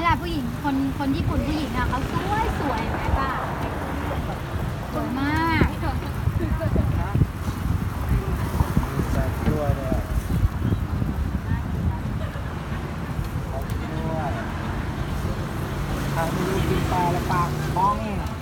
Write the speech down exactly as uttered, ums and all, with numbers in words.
ละผู้หญิงคนคนญี่ปุ่นผู้หญิงอ่ะเขาสวยสวยไหมป้าสวยมากใส่กล้วยด้วยเอากล้วยทางที่กินปลาแล้วปากมอง